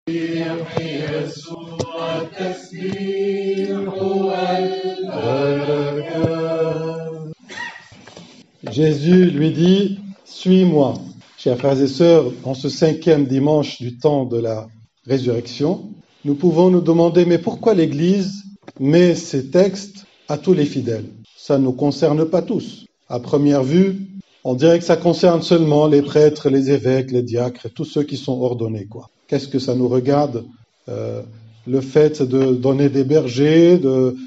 يسوع التسبيح والبركة. Jésus lui dit, suis-moi. Chers frères et sœurs, en ce 5e dimanche du temps de la résurrection, nous pouvons nous demander, mais pourquoi l'Église met ces textes à tous les fidèles? Ça ne nous concerne pas tous. À première vue, on dirait que ça concerne seulement les prêtres, les évêques, les diacres, tous ceux qui sont ordonnés, quoi. Qu'est-ce que ça nous regarde, le fait de donner des bergers,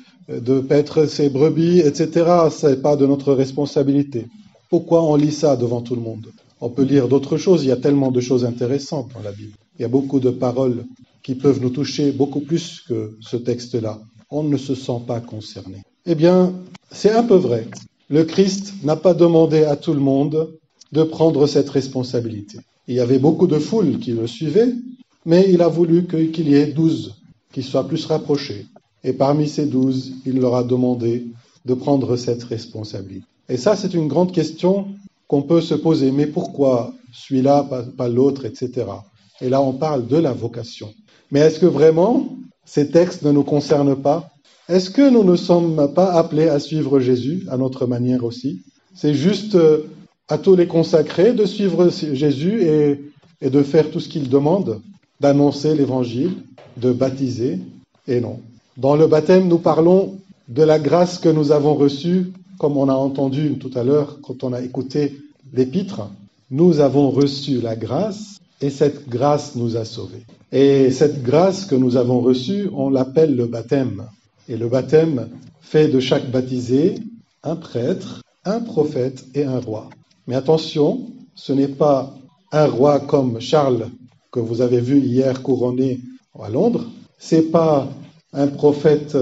de paître ses brebis, etc. Ce n'est pas de notre responsabilité. Pourquoi on lit ça devant tout le monde? On peut lire d'autres choses, il y a tellement de choses intéressantes dans la Bible. Il y a beaucoup de paroles qui peuvent nous toucher beaucoup plus que ce texte-là. On ne se sent pas concerné. Eh bien, c'est un peu vrai. Le Christ n'a pas demandé à tout le monde de prendre cette responsabilité. Il y avait beaucoup de foules qui le suivaient, mais il a voulu qu'il y ait 12 qui soient plus rapprochés. Et parmi ces 12, il leur a demandé de prendre cette responsabilité. Et ça, c'est une grande question qu'on peut se poser. Mais pourquoi celui-là, pas l'autre, etc. Et là, on parle de la vocation. Mais est-ce que vraiment, ces textes ne nous concernent pas? Est-ce que nous ne sommes pas appelés à suivre Jésus à notre manière aussi? C'est juste à tous les consacrés de suivre Jésus et de faire tout ce qu'il demande, d'annoncer l'évangile, de baptiser, et non. Dans le baptême, nous parlons de la grâce que nous avons reçue, comme on a entendu tout à l'heure quand on a écouté l'épître. Nous avons reçu la grâce et cette grâce nous a sauvés. Et cette grâce que nous avons reçue, on l'appelle le baptême. Et le baptême fait de chaque baptisé un prêtre, un prophète et un roi. Mais attention, ce n'est pas un roi comme Charles que vous avez vu hier couronné à Londres. C'est pas un prophète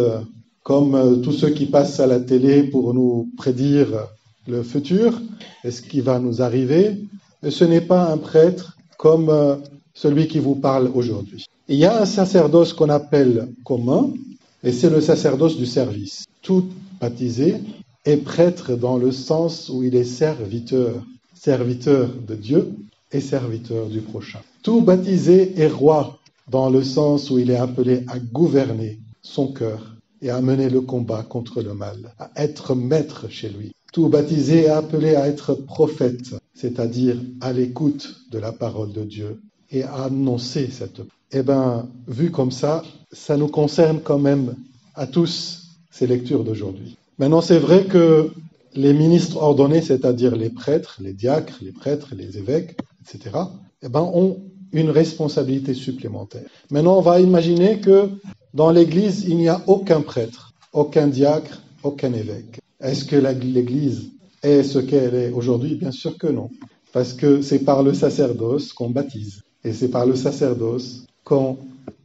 comme tous ceux qui passent à la télé pour nous prédire le futur et ce qui va nous arriver. Et ce n'est pas un prêtre comme celui qui vous parle aujourd'hui. Il y a un sacerdoce qu'on appelle commun, et c'est le sacerdoce du service. Tout baptisé est prêtre dans le sens où il est serviteur, serviteur de Dieu et serviteur du prochain. Tout baptisé est roi dans le sens où il est appelé à gouverner son cœur et à mener le combat contre le mal, à être maître chez lui. Tout baptisé est appelé à être prophète, c'est-à-dire à l'écoute de la parole de Dieu et à annoncer cette parole. Eh bien, vu comme ça nous concerne quand même à tous ces lectures d'aujourd'hui. Maintenant, c'est vrai que les ministres ordonnés, c'est-à-dire les prêtres, les diacres, les prêtres, les évêques, etc., eh ben, ont une responsabilité supplémentaire. Maintenant, on va imaginer que dans l'Église, il n'y a aucun prêtre, aucun diacre, aucun évêque. Est-ce que l'Église est ce qu'elle est aujourd'hui? Bien sûr que non. Parce que c'est par le sacerdoce qu'on baptise. Et c'est par le sacerdoce qu'on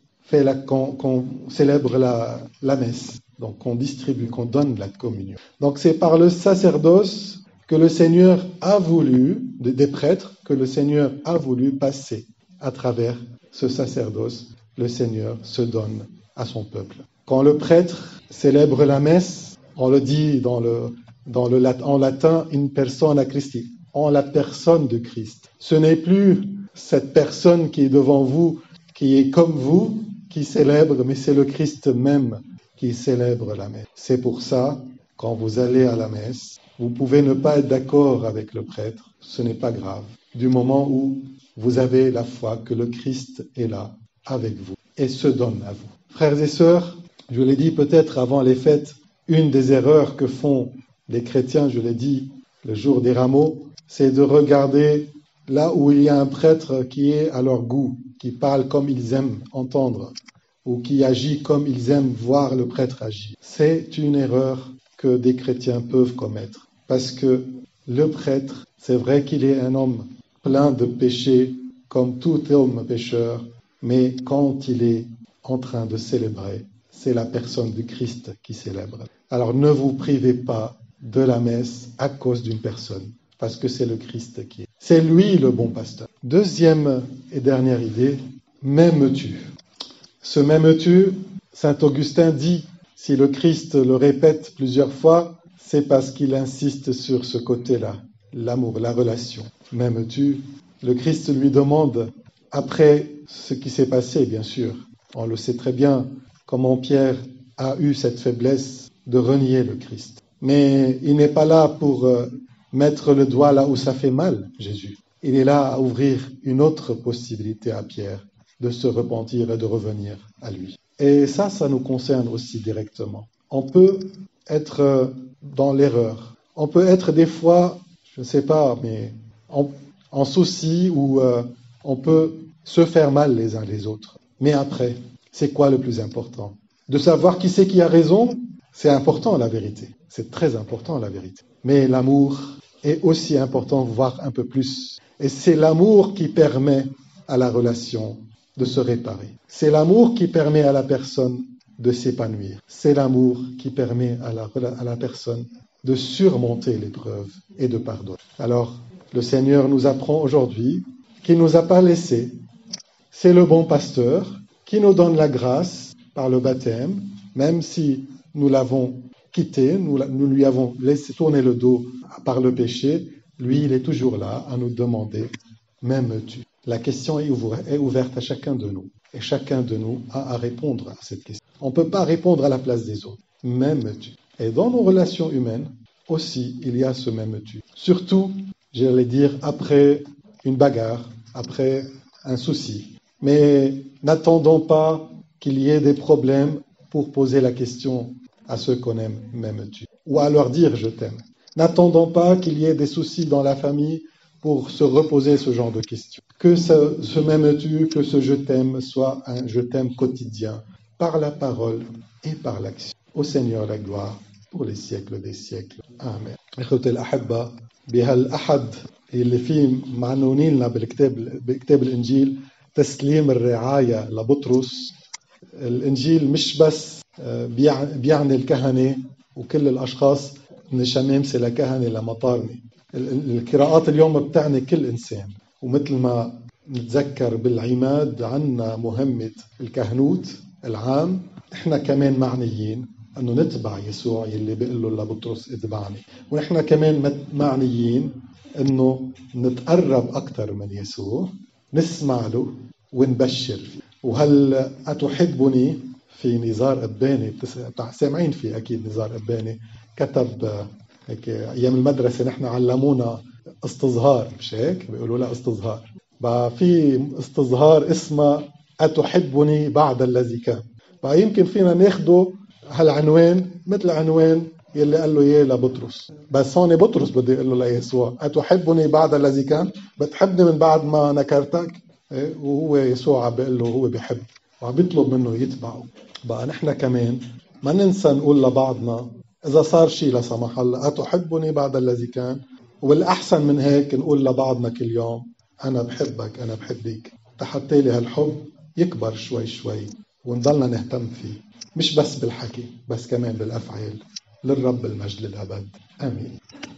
célèbre la messe. Donc qu'on distribue, qu'on donne la communion. Donc c'est par le sacerdoce que le Seigneur a voulu, des prêtres, que le Seigneur a voulu passer à travers ce sacerdoce. Le Seigneur se donne à son peuple. Quand le prêtre célèbre la messe, on le dit en latin, in persona Christi, en la personne de Christ. Ce n'est plus cette personne qui est devant vous, qui est comme vous, qui célèbre, mais c'est le Christ même qui célèbre la messe. C'est pour ça, quand vous allez à la messe, vous pouvez ne pas être d'accord avec le prêtre, ce n'est pas grave, du moment où vous avez la foi que le Christ est là avec vous et se donne à vous. Frères et sœurs, je l'ai dit peut-être avant les fêtes, une des erreurs que font les chrétiens, je l'ai dit le jour des rameaux, c'est de regarder là où il y a un prêtre qui est à leur goût, qui parle comme ils aiment entendre, ou qui agit comme ils aiment voir le prêtre agir. C'est une erreur que des chrétiens peuvent commettre, parce que le prêtre, c'est vrai qu'il est un homme plein de péchés, comme tout homme pécheur, mais quand il est en train de célébrer, c'est la personne du Christ qui célèbre. Alors ne vous privez pas de la messe à cause d'une personne, parce que c'est le Christ qui est. C'est lui le bon pasteur. Deuxième et dernière idée, m'aimes-tu? Ce m'aimes-tu, saint Augustin dit, si le Christ le répète plusieurs fois, c'est parce qu'il insiste sur ce côté-là, l'amour, la relation. M'aimes-tu? Le Christ lui demande après ce qui s'est passé, bien sûr. On le sait très bien, comment Pierre a eu cette faiblesse de renier le Christ. Mais il n'est pas là pour mettre le doigt là où ça fait mal, Jésus. Il est là à ouvrir une autre possibilité à Pierre de se repentir et de revenir à lui. Et ça nous concerne aussi directement. On peut être dans l'erreur. On peut être des fois, je ne sais pas, mais en souci ou on peut se faire mal les uns les autres. Mais après, c'est quoi le plus important? De savoir qui c'est qui a raison, c'est important la vérité. C'est très important la vérité. Mais l'amour est aussi important, voire un peu plus. Et c'est l'amour qui permet à la relation de se réparer. C'est l'amour qui permet à la personne de s'épanouir. C'est l'amour qui permet à la personne de surmonter l'épreuve et de pardonner. Alors, le Seigneur nous apprend aujourd'hui qu'il ne nous a pas laissés. C'est le bon pasteur qui nous donne la grâce par le baptême, même si nous l'avons quitté, nous lui avons laissé tourner le dos par le péché. Lui, il est toujours là à nous demander « M'aimes-tu » La question est ouverte à chacun de nous. Et chacun de nous a à répondre à cette question. On ne peut pas répondre à la place des autres. M'aimes-tu? Et dans nos relations humaines, aussi, il y a ce m'aimes-tu. Surtout, j'allais dire, après une bagarre, après un souci. Mais n'attendons pas qu'il y ait des problèmes pour poser la question à ceux qu'on aime, m'aimes-tu? Ou à leur dire je t'aime. N'attendons pas qu'il y ait des soucis dans la famille pour se reposer ce genre de questions. Que ce m'aimes-tu, que ce je t'aime soit un je t'aime quotidien, par la parole et par l'action. Au Seigneur la gloire pour les siècles des siècles. Amen. إخوتي الأحبة بهالأحد اللي فيه معنونين لنا بكتاب الإنجيل تسليم الرعاية لبطرس. الإنجيل مش بس بيعني الكهنة وكل الأشخاص من الشمامسة لكهنة لمطارنة. القراءات اليوم بتعني كل إنسان. ومثل ما نتذكر بالعماد عنا مهمة الكهنوت العام، إحنا كمان معنيين أنه نتبع يسوع يلي بيقول له لبطرس اتبعني. ونحن كمان معنيين أنه نتقرب أكثر من يسوع، نسمع له ونبشر فيه. وهل أتحبني في نزار أباني، سامعين فيه أكيد نزار أباني، كتب هيك أيام المدرسة نحن علمونا استظهار، مش هيك؟ بيقولوا لا استظهار. بقى في استظهار اسمه أتحبني بعد الذي كان. بقى يمكن فينا ناخده هالعنوان مثل عنوان يلي قال له إياه لبطرس، بس هون بطرس بده يقول له ليسوع أتحبني بعد الذي كان؟ بتحبني من بعد ما نكرتك؟ وهو يسوع عم بيقول له هو بيحب وعم بيطلب منه يتبعه. بقى نحن كمان ما ننسى نقول لبعضنا إذا صار شيء لا سمح الله أتحبني بعد الذي كان، والأحسن من هيك نقول لبعضنا كل يوم أنا بحبك أنا بحبك، حتى لي هالحب يكبر شوي شوي ونضلنا نهتم فيه، مش بس بالحكي بس كمان بالأفعال. للرب المجد للأبد آمين.